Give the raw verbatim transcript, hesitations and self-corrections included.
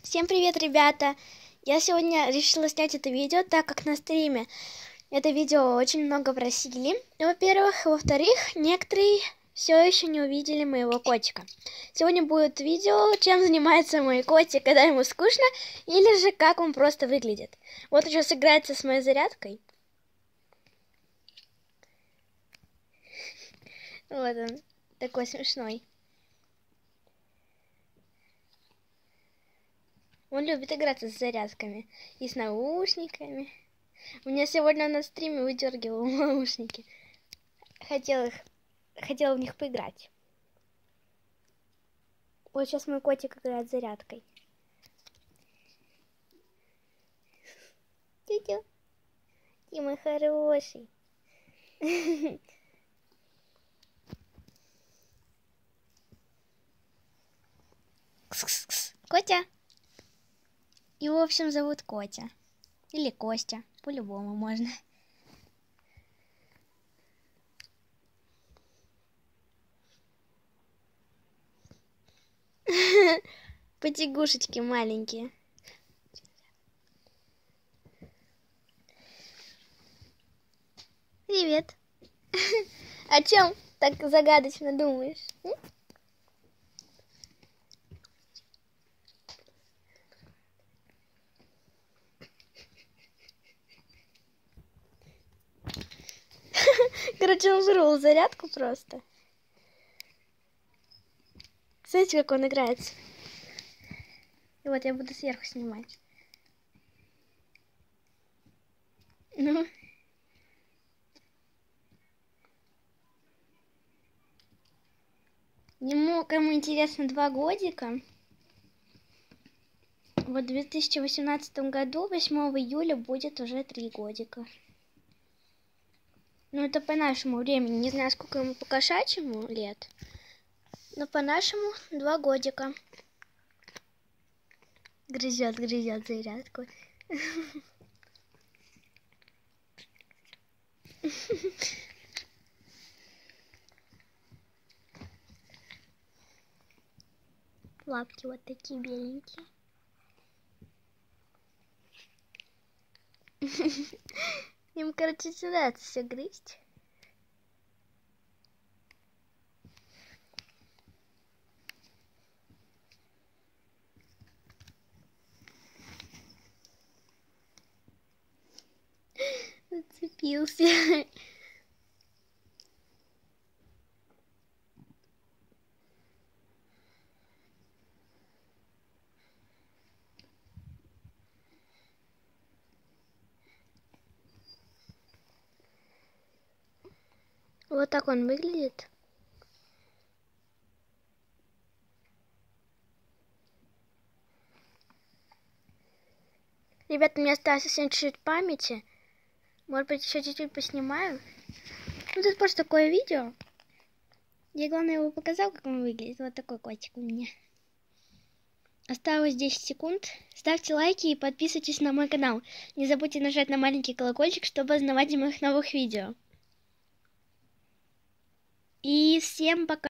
Всем привет, ребята! Я сегодня решила снять это видео, так как на стриме это видео очень много просили. Во-первых, во-вторых, некоторые все еще не увидели моего котика. Сегодня будет видео, чем занимается мой котик, когда ему скучно, или же как он просто выглядит. Вот сейчас играется с моей зарядкой. Вот он, такой смешной. Он любит играться с зарядками и с наушниками. У меня сегодня на стриме выдергивал наушники. Хотел их, хотел в них поиграть. Вот сейчас мой котик играет с зарядкой. Тю-тю. Ты мой хороший. Котя. Его, в общем, зовут Котя. Или Костя. По-любому можно. Потягушечки маленькие. Привет. О чем так загадочно думаешь? М? Короче, он вырвал зарядку просто. Смотрите, как он играется. И вот я буду сверху снимать. Ну. Ему, кому интересно, два годика. Вот в две тысячи восемнадцатом году, восьмого июля, будет уже три годика. Ну, это по нашему времени. Не знаю, сколько ему по кошачьему лет. Но по нашему два годика. Грызет, грызет зарядку. Лапки вот такие беленькие. Им, короче, сюда все грызть. Зацепился. Вот так он выглядит. Ребята, у меня осталось совсем чуть-чуть памяти. Может быть, еще чуть-чуть поснимаю. Ну, тут просто такое видео. Я, главное, его показал, как он выглядит. Вот такой котик у меня. Осталось десять секунд. Ставьте лайки и подписывайтесь на мой канал. Не забудьте нажать на маленький колокольчик, чтобы узнавать о моих новых видео. И всем пока.